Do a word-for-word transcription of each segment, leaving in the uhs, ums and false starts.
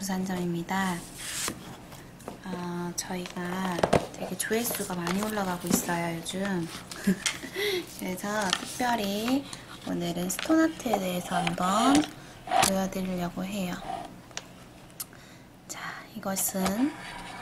부산점입니다. 어, 저희가 되게 조회수가 많이 올라가고 있어요, 요즘. 그래서 특별히 오늘은 스톤아트에 대해서 한번 보여드리려고 해요. 자, 이것은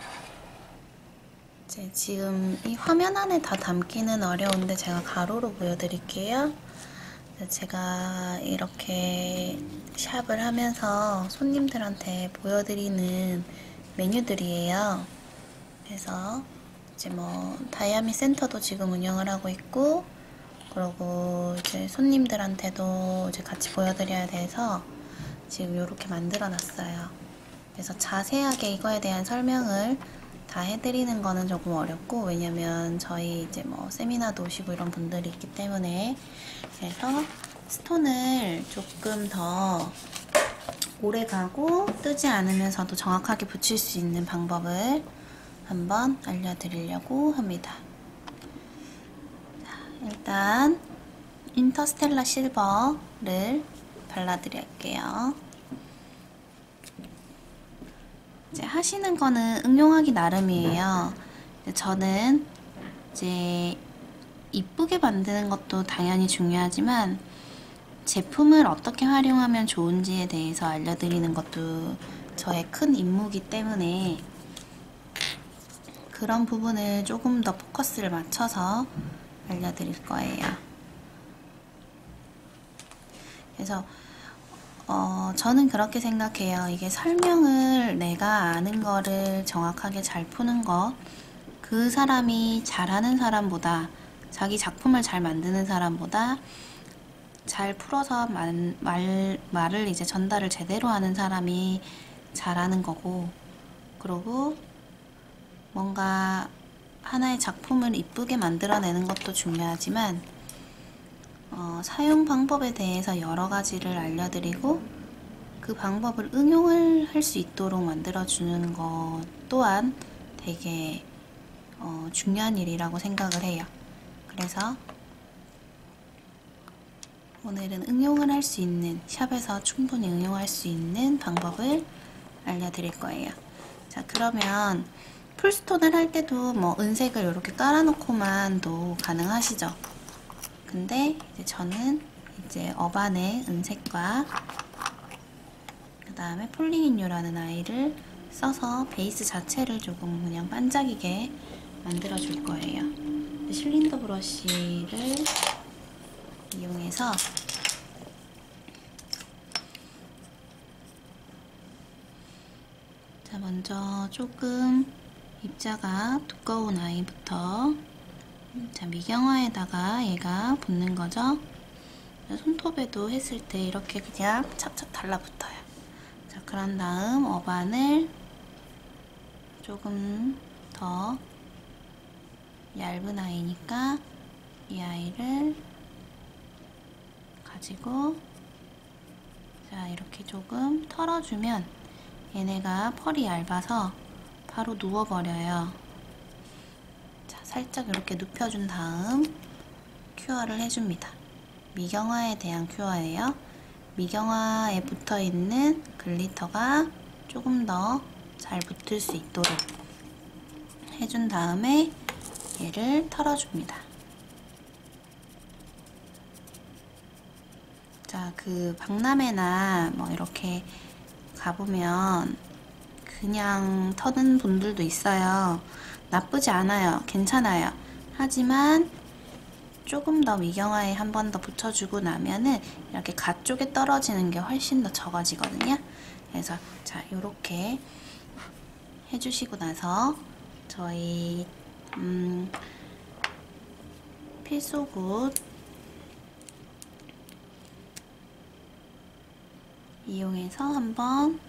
이제 지금 이 화면 안에 다 담기는 어려운데 제가 가로로 보여드릴게요. 제가 이렇게 샵을 하면서 손님들한테 보여드리는 메뉴들이에요. 그래서 이제 뭐 다이아미 센터도 지금 운영을 하고 있고, 그리고 이제 손님들한테도 이제 같이 보여드려야 돼서 지금 이렇게 만들어 놨어요. 그래서 자세하게 이거에 대한 설명을 다 해드리는 거는 조금 어렵고, 왜냐면 저희 이제 뭐 세미나도 오시고 이런 분들이 있기 때문에. 그래서 스톤을 조금 더 오래 가고 뜨지 않으면서도 정확하게 붙일 수 있는 방법을 한번 알려드리려고 합니다. 자, 일단 인터스텔라 실버를 발라드릴게요. 이제 하시는 거는 응용하기 나름이에요. 저는 이제 이쁘게 만드는 것도 당연히 중요하지만 제품을 어떻게 활용하면 좋은지에 대해서 알려드리는 것도 저의 큰 임무이기 때문에 그런 부분을 조금 더 포커스를 맞춰서 알려드릴 거예요. 그래서 어, 저는 그렇게 생각해요. 이게 설명을 내가 아는 거를 정확하게 잘 푸는 거, 그 사람이 잘하는 사람보다, 자기 작품을 잘 만드는 사람보다 잘 풀어서 말, 말, 말을 이제 전달을 제대로 하는 사람이 잘하는 거고, 그리고 뭔가 하나의 작품을 이쁘게 만들어내는 것도 중요하지만 어, 사용 방법에 대해서 여러 가지를 알려드리고 그 방법을 응용을 할 수 있도록 만들어주는 것 또한 되게 어, 중요한 일이라고 생각을 해요. 그래서 오늘은 응용을 할 수 있는, 샵에서 충분히 응용할 수 있는 방법을 알려드릴 거예요. 자, 그러면 풀스톤을 할 때도 뭐 은색을 이렇게 깔아놓고만도 가능하시죠? 근데 이제 저는 이제 어반의 은색과 그 다음에 폴링인유라는 아이를 써서 베이스 자체를 조금 그냥 반짝이게 만들어 줄 거예요. 실린더 브러쉬를 이용해서 자, 먼저 조금 입자가 두꺼운 아이부터 자, 미경화에다가 얘가 붙는 거죠. 손톱에도 했을 때 이렇게 그냥 착착 달라붙어요. 자, 그런 다음 어반을 조금 더 얇은 아이니까 이 아이를 가지고 자, 이렇게 조금 털어주면 얘네가 펄이 얇아서 바로 누워버려요. 자, 살짝 이렇게 눕혀준 다음 큐어를 해줍니다. 미경화에 대한 큐어예요. 미경화에 붙어있는 글리터가 조금 더 잘 붙을 수 있도록 해준 다음에 얘를 털어줍니다. 자, 그 박람회나 뭐 이렇게 가보면 그냥 터는 분들도 있어요. 나쁘지 않아요. 괜찮아요. 하지만 조금 더 미경화에 한 번 더 붙여주고 나면은 이렇게 가 쪽에 떨어지는 게 훨씬 더 적어지거든요. 그래서 자, 요렇게 해주시고 나서 저희 음, 필소굿 이용해서 한번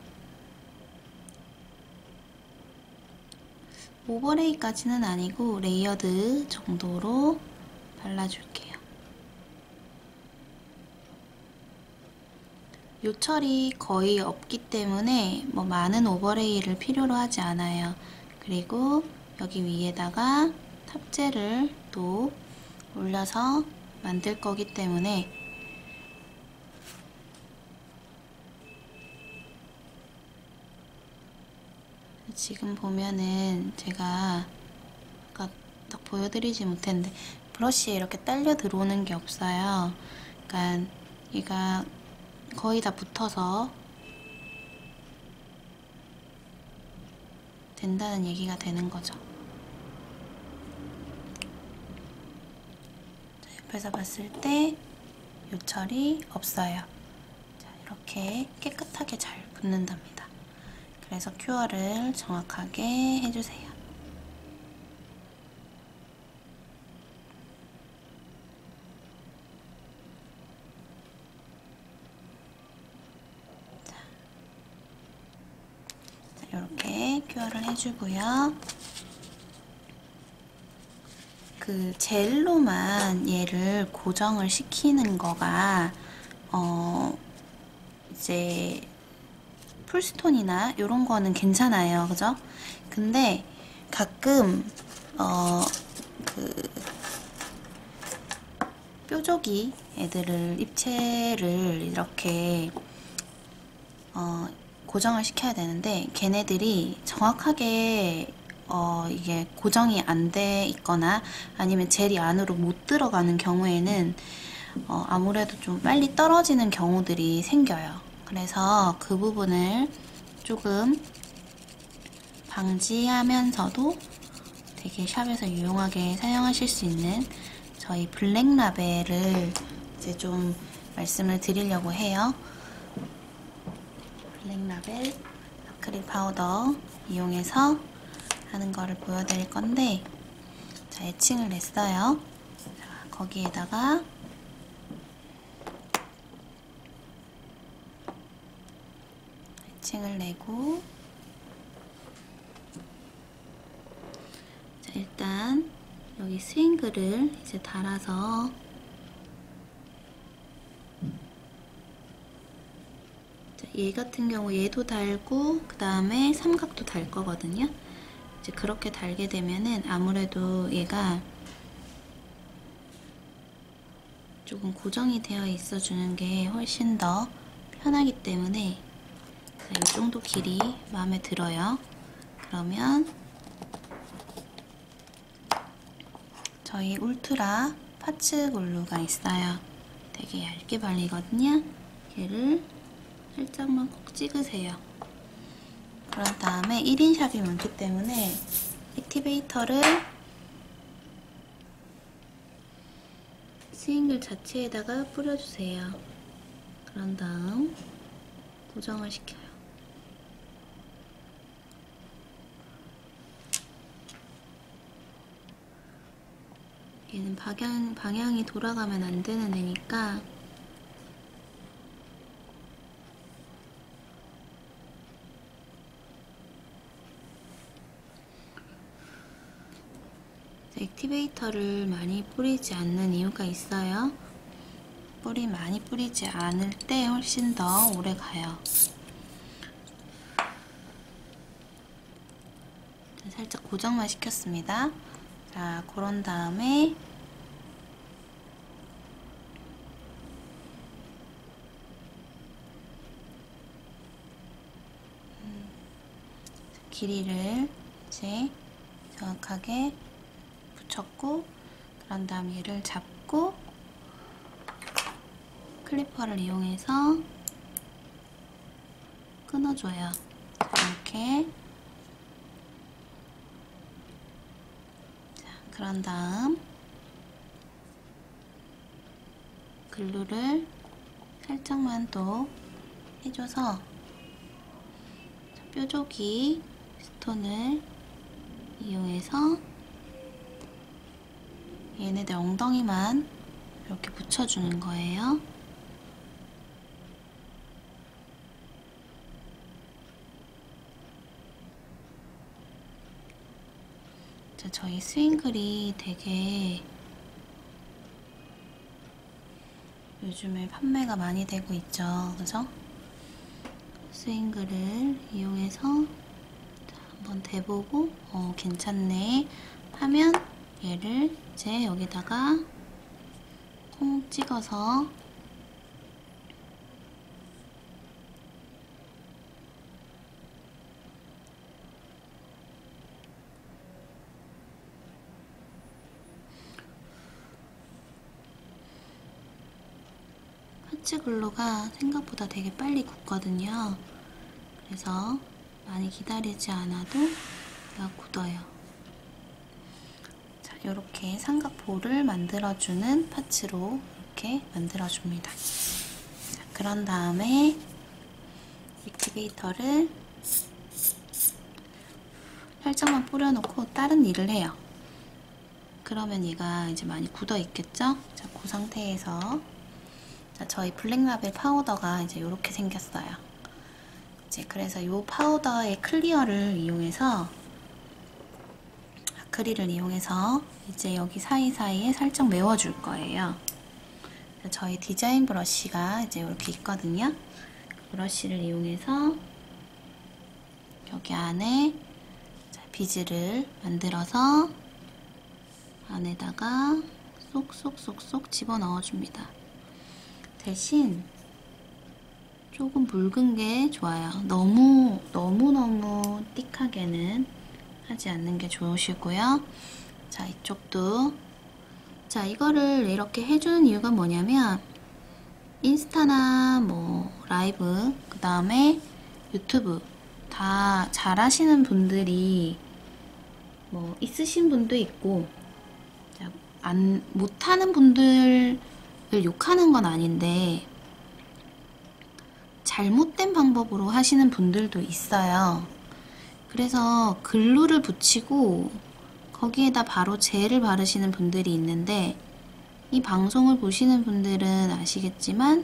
오버레이까지는 아니고 레이어드 정도로 발라줄게요. 요철이 거의 없기 때문에 뭐 많은 오버레이를 필요로 하지 않아요. 그리고 여기 위에다가 탑재를 또 올려서 만들 거기 때문에 지금 보면은 제가 아까 딱 보여드리지 못했는데 브러쉬에 이렇게 딸려 들어오는 게 없어요. 그러니까 얘가 거의 다 붙어서 된다는 얘기가 되는 거죠. 자, 옆에서 봤을 때 요철이 없어요. 자, 이렇게 깨끗하게 잘 붙는답니다. 그래서 큐어를 정확하게 해주세요. 자, 자, 이렇게 큐어를 해주고요. 그 젤로만 얘를 고정을 시키는 거가 어 이제 풀스톤이나 이런 거는 괜찮아요, 그죠? 근데 가끔 어 그 뾰족이 애들을 입체를 이렇게 어 고정을 시켜야 되는데 걔네들이 정확하게 어 이게 고정이 안 돼 있거나 아니면 젤이 안으로 못 들어가는 경우에는 어 아무래도 좀 빨리 떨어지는 경우들이 생겨요. 그래서 그 부분을 조금 방지하면서도 되게 샵에서 유용하게 사용하실 수 있는 저희 블랙 라벨을 이제 좀 말씀을 드리려고 해요. 블랙 라벨 아크릴 파우더 이용해서 하는 거를 보여드릴 건데, 자, 애칭을 냈어요. 자, 거기에다가 애칭을 내고, 자, 일단 여기 스윙글을 이제 달아서 자, 얘 같은 경우 얘도 달고 그 다음에 삼각도 달 거거든요. 이제 그렇게 달게 되면은 아무래도 얘가 조금 고정이 되어 있어 주는 게 훨씬 더 편하기 때문에, 자, 이 정도 길이 마음에 들어요. 그러면 저희 울트라 파츠 글루가 있어요. 되게 얇게 발리거든요. 얘를 살짝만 콕 찍으세요. 그런 다음에 일 인 샵이 많기 때문에 액티베이터를 스윙글 자체에다가 뿌려주세요. 그런 다음 고정을 시켜요. 얘는 방향, 방향이 돌아가면 안 되는 애니까 액티베이터를 많이 뿌리지 않는 이유가 있어요. 뿌리 많이 뿌리지 않을 때 훨씬 더 오래 가요. 살짝 고정만 시켰습니다. 자, 그런 다음에 음, 길이를 이제 정확하게 붙였고, 그런 다음 얘를 잡고 클리퍼를 이용해서 끊어줘요. 이렇게. 자, 그런 다음 글루를 살짝만 또 해줘서 뾰족이 스톤을 이용해서 얘네들 엉덩이만 이렇게 붙여주는 거예요. 자, 저희 스윙글이 되게 요즘에 판매가 많이 되고 있죠, 그죠? 스윙글을 이용해서 자, 한번 대보고 어, 괜찮네 하면 얘를 이제 여기다가 콩 찍어서 파츠 글루가 생각보다 되게 빨리 굳거든요. 그래서 많이 기다리지 않아도 얘가 굳어요. 자, 이렇게 삼각볼을 만들어주는 파츠로 이렇게 만들어줍니다. 자, 그런 다음에 액티베이터를 살짝만 뿌려놓고 다른 일을 해요. 그러면 얘가 이제 많이 굳어 있겠죠? 자, 그 상태에서 자, 저희 블랙라벨 파우더가 이제 이렇게 생겼어요. 이제 그래서 이 파우더의 클리어를 이용해서 아크릴을 이용해서 이제 여기 사이사이에 살짝 메워줄 거예요. 저희 디자인 브러쉬가 이제 이렇게 있거든요. 브러쉬를 이용해서 여기 안에 비즈를 만들어서 안에다가 쏙쏙쏙쏙 집어넣어 줍니다. 대신 조금 묽은 게 좋아요. 너무 너무너무 띡하게는 하지 않는 게 좋으시고요. 자, 이쪽도 자, 이거를 이렇게 해주는 이유가 뭐냐면 인스타나 뭐 라이브, 그 다음에 유튜브 다 잘하시는 분들이 뭐 있으신 분도 있고, 자, 안 못하는 분들을 욕하는 건 아닌데 잘못된 방법으로 하시는 분들도 있어요. 그래서 글루를 붙이고 거기에다 바로 젤을 바르시는 분들이 있는데, 이 방송을 보시는 분들은 아시겠지만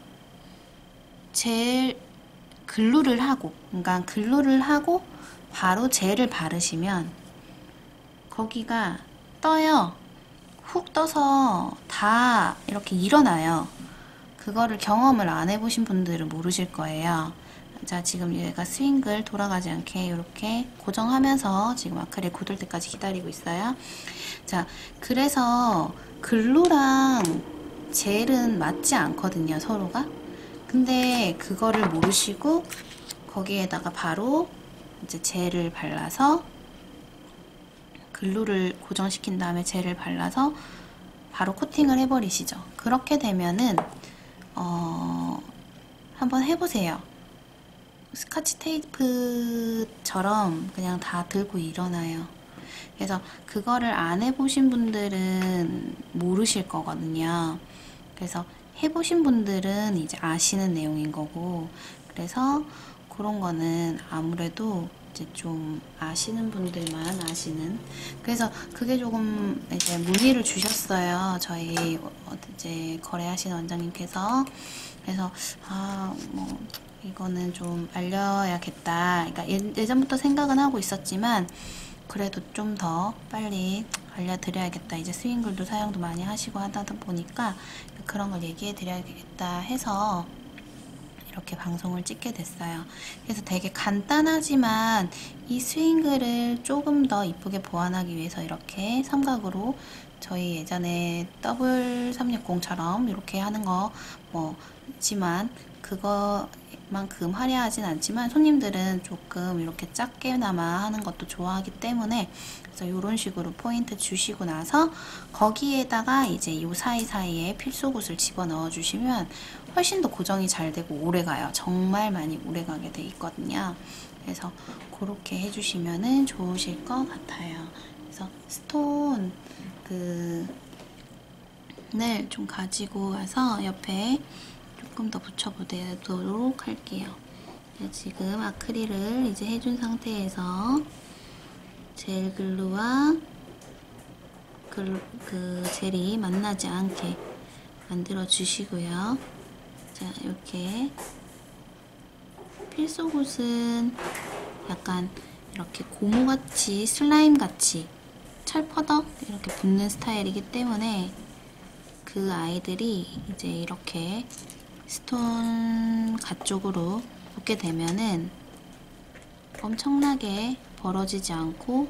젤 글루를 하고, 그러니까 글루를 하고 바로 젤을 바르시면 거기가 떠요. 훅 떠서 다 이렇게 일어나요. 그거를 경험을 안 해보신 분들은 모르실 거예요. 자, 지금 얘가 스윙글 돌아가지 않게 이렇게 고정하면서 지금 아크릴 굳을 때까지 기다리고 있어요. 자, 그래서 글루랑 젤은 맞지 않거든요, 서로가. 근데 그거를 모르시고 거기에다가 바로 이제 젤을 발라서, 글루를 고정시킨 다음에 젤을 발라서 바로 코팅을 해버리시죠. 그렇게 되면은 어, 한번 해보세요. 스카치 테이프처럼 그냥 다 들고 일어나요. 그래서 그거를 안 해보신 분들은 모르실 거거든요. 그래서 해보신 분들은 이제 아시는 내용인 거고, 그래서 그런 거는 아무래도 이제 좀 아시는 분들만 아시는. 그래서 그게 조금 이제 문의를 주셨어요. 저희 이제 거래하시는 원장님께서. 그래서 아, 뭐 이거는 좀 알려야겠다. 그러니까 예전부터 생각은 하고 있었지만 그래도 좀 더 빨리 알려드려야겠다. 이제 스윙글도 사용도 많이 하시고 하다 보니까 그런 걸 얘기해 드려야겠다 해서 이렇게 방송을 찍게 됐어요. 그래서 되게 간단하지만 이 스윙글을 조금 더 이쁘게 보완하기 위해서 이렇게 삼각으로, 저희 예전에 더블 삼백육십처럼 이렇게 하는 거 뭐 있지만 그거만큼 화려하진 않지만 손님들은 조금 이렇게 작게나마 하는 것도 좋아하기 때문에, 그래서 이런 식으로 포인트 주시고 나서 거기에다가 이제 요 사이사이에 필소굿을 집어넣어 주시면 훨씬 더 고정이 잘 되고 오래 가요. 정말 많이 오래 가게 돼 있거든요. 그래서 그렇게 해주시면은 좋으실 것 같아요. 그래서 스톤 그 을 좀 가지고 와서 옆에 조금 더 붙여보도록 할게요. 지금 아크릴을 이제 해준 상태에서 젤 글루와 글, 그 젤이 만나지 않게 만들어 주시고요. 자, 이렇게 필소굿은 약간 이렇게 고무같이 슬라임같이 철퍼덕 이렇게 붙는 스타일이기 때문에 그 아이들이 이제 이렇게 스톤 가쪽으로 붙게 되면은 엄청나게 벌어지지 않고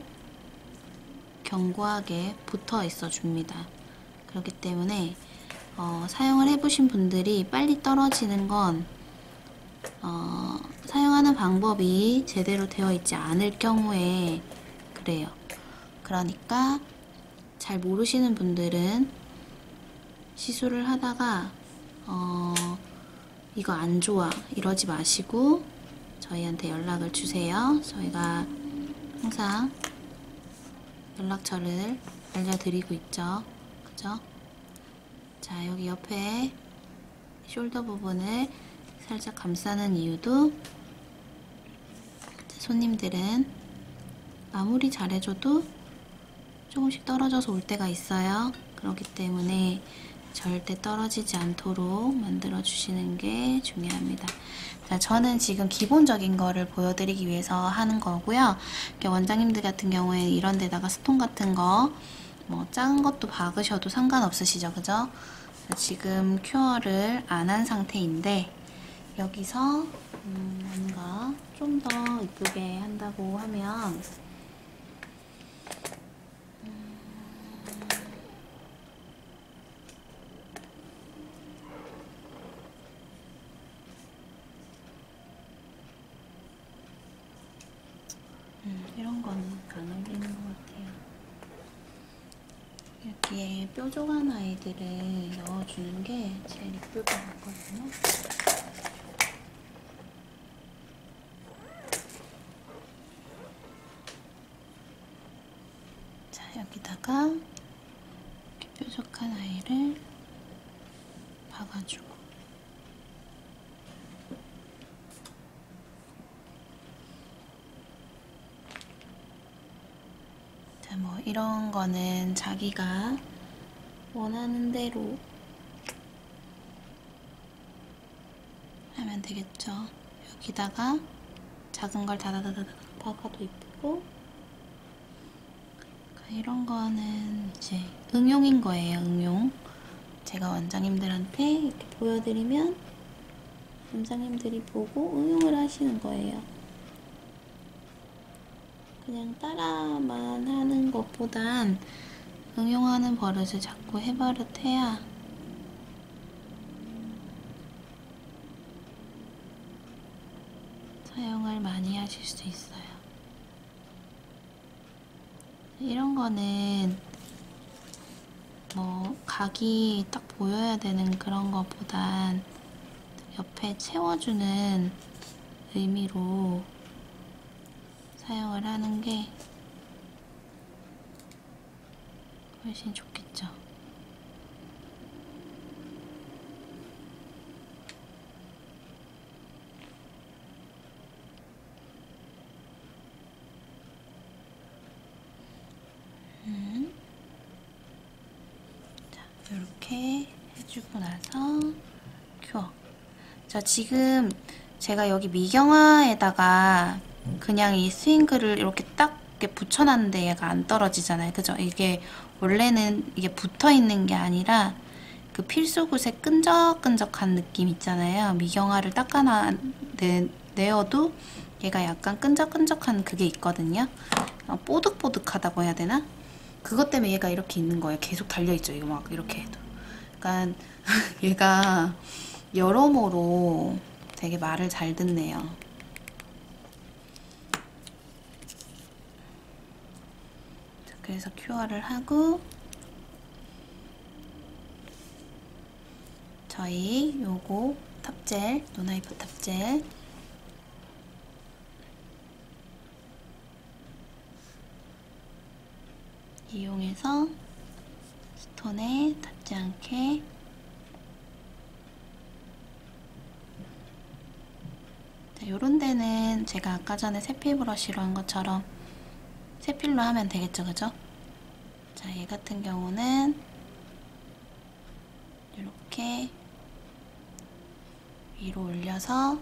견고하게 붙어 있어 줍니다. 그렇기 때문에 어, 사용을 해보신 분들이 빨리 떨어지는 건 어, 사용하는 방법이 제대로 되어 있지 않을 경우에 그래요. 그러니까 잘 모르시는 분들은 시술을 하다가 어, 이거 안 좋아 이러지 마시고 저희한테 연락을 주세요. 저희가 항상 연락처를 알려드리고 있죠. 그죠? 자, 여기 옆에 숄더 부분을 살짝 감싸는 이유도 손님들은 아무리 잘해줘도 조금씩 떨어져서 올 때가 있어요. 그렇기 때문에 절대 떨어지지 않도록 만들어 주시는 게 중요합니다. 자, 저는 지금 기본적인 거를 보여드리기 위해서 하는 거고요. 원장님들 같은 경우에 이런 데다가 스톤 같은 거 뭐 작은 것도 박으셔도 상관없으시죠, 그죠? 지금 큐어를 안 한 상태인데 여기서 음, 뭔가 좀 더 이쁘게 한다고 하면 음, 이런 거는 안 어울리는 것 같아요. 여기에 뾰족한 아이들을 넣어주는 게 제일 이쁠 것 같거든요. 자, 여기다가 이렇게 뾰족한 아이를 박아주고 뭐 이런 거는 자기가 원하는 대로 하면 되겠죠. 여기다가 작은 걸 다다다다다 박아도 이쁘고 이런 거는 이제 응용인 거예요. 응용. 제가 원장님들한테 이렇게 보여드리면 원장님들이 보고 응용을 하시는 거예요. 그냥 따라만 하는 것보단 응용하는 버릇을 자꾸 해버릇해야 사용을 많이 하실 수 있어요. 이런 거는 뭐 각이 딱 보여야 되는 그런 것보단 옆에 채워주는 의미로 사용을 하는 게 훨씬 좋겠죠. 음. 자, 이렇게 해주고 나서 큐어. 자, 지금 제가 여기 미경화에다가 그냥 이 스윙글을 이렇게 딱 이렇게 붙여놨는데 얘가 안 떨어지잖아요. 그죠? 이게 원래는 이게 붙어있는 게 아니라 그 필수굿의 끈적끈적한 느낌 있잖아요. 미경화를 닦아놔 내, 내어도 얘가 약간 끈적끈적한 그게 있거든요. 어, 뽀득뽀득하다고 해야 되나? 그것 때문에 얘가 이렇게 있는 거예요. 계속 달려있죠. 이거 막 이렇게 해도. 그러니까 얘가 여러모로 되게 말을 잘 듣네요. 그래서 큐어를 하고 저희 요거 탑젤, 노나이프 탑젤 이용해서 스톤에 닿지 않게 자, 요런 데는 제가 아까 전에 세필 브러쉬로 한 것처럼 세필로 하면 되겠죠, 그죠? 자, 얘 같은 경우는 이렇게 위로 올려서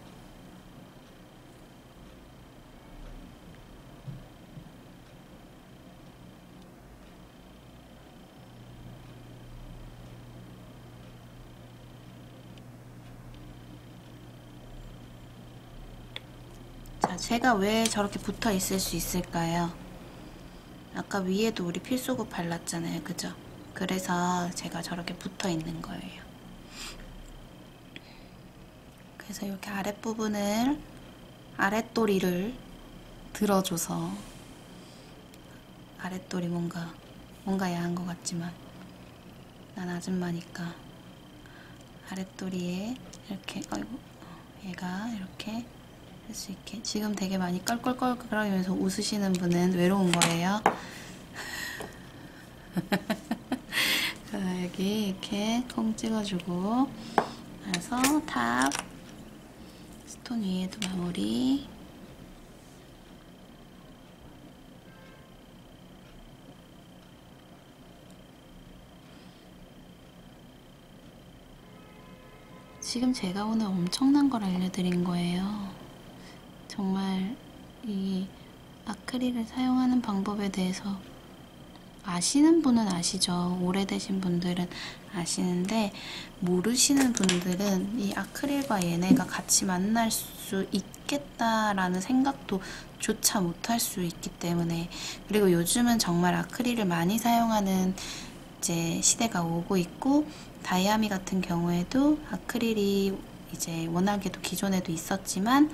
자, 제가 왜 저렇게 붙어 있을 수 있을까요? 아까 위에도 우리 필수굿 발랐잖아요, 그죠? 그래서 제가 저렇게 붙어 있는 거예요. 그래서 이렇게 아랫부분을 아랫도리를 들어줘서 아랫도리 뭔가 뭔가 야한 것 같지만 난 아줌마니까 아랫도리에 이렇게, 아이고, 얘가 이렇게 할 수 있게. 지금 되게 많이 껄껄껄껄거리면서 웃으시는 분은 외로운 거예요. 자, 여기 이렇게 콩 찍어주고, 그래서 탑, 스톤 위에도 마무리. 지금 제가 오늘 엄청난 걸 알려드린 거예요. 정말 이 아크릴을 사용하는 방법에 대해서 아시는 분은 아시죠. 오래되신 분들은 아시는데, 모르시는 분들은 이 아크릴과 얘네가 같이 만날 수 있겠다라는 생각도 조차 못할 수 있기 때문에. 그리고 요즘은 정말 아크릴을 많이 사용하는 이제 시대가 오고 있고, 다이아미 같은 경우에도 아크릴이 이제 워낙에도 기존에도 있었지만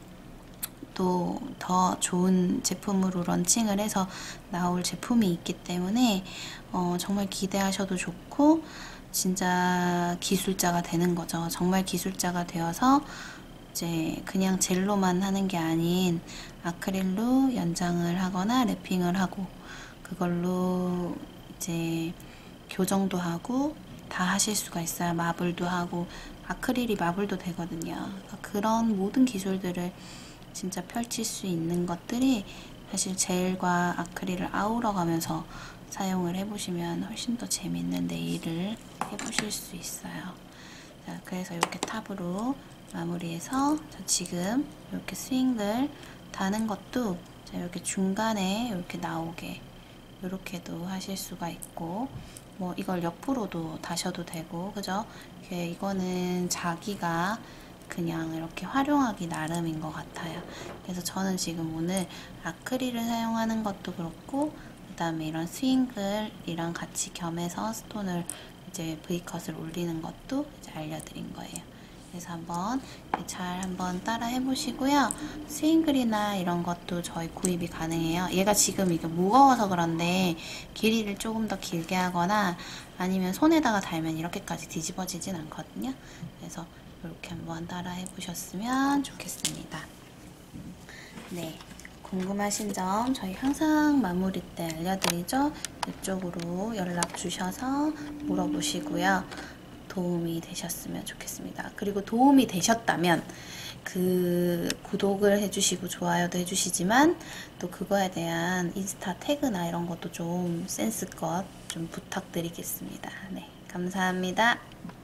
또 더 좋은 제품으로 런칭을 해서 나올 제품이 있기 때문에 어, 정말 기대하셔도 좋고, 진짜 기술자가 되는 거죠. 정말 기술자가 되어서 이제 그냥 젤로만 하는 게 아닌 아크릴로 연장을 하거나 랩핑을 하고, 그걸로 이제 교정도 하고 다 하실 수가 있어요. 마블도 하고, 아크릴이 마블도 되거든요. 그러니까 그런 모든 기술들을 진짜 펼칠 수 있는 것들이 사실 젤과 아크릴을 아우러 가면서 사용을 해보시면 훨씬 더 재밌는 네일을 해보실 수 있어요. 자, 그래서 이렇게 탑으로 마무리해서, 저 지금 이렇게 스윙글 다는 것도 자, 이렇게 중간에 이렇게 나오게 이렇게도 하실 수가 있고, 뭐 이걸 옆으로도 다셔도 되고, 그죠? 이거는 자기가 그냥 이렇게 활용하기 나름인 것 같아요. 그래서 저는 지금 오늘 아크릴을 사용하는 것도 그렇고, 그 다음에 이런 스윙글이랑 같이 겸해서 스톤을 이제 V컷을 올리는 것도 이제 알려드린 거예요. 그래서 한번 잘 한번 따라 해보시고요. 스윙글이나 이런 것도 저희 구입이 가능해요. 얘가 지금 이게 무거워서 그런데 길이를 조금 더 길게 하거나 아니면 손에다가 달면 이렇게까지 뒤집어지진 않거든요. 그래서 이렇게 한번 따라 해보셨으면 좋겠습니다. 네, 궁금하신 점 저희 항상 마무리 때 알려드리죠. 이쪽으로 연락 주셔서 물어보시고요. 도움이 되셨으면 좋겠습니다. 그리고 도움이 되셨다면 그 구독을 해주시고 좋아요도 해주시지만, 또 그거에 대한 인스타 태그나 이런 것도 좀 센스껏 좀 부탁드리겠습니다. 네, 감사합니다.